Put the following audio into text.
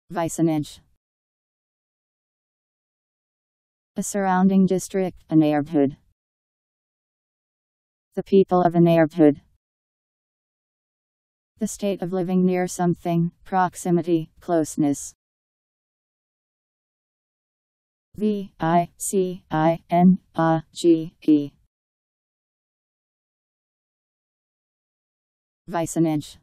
Vicinage. A surrounding district, a neighbourhood. The people of a neighbourhood. The state of living near something, proximity, closeness. Vicinage. Vicinage.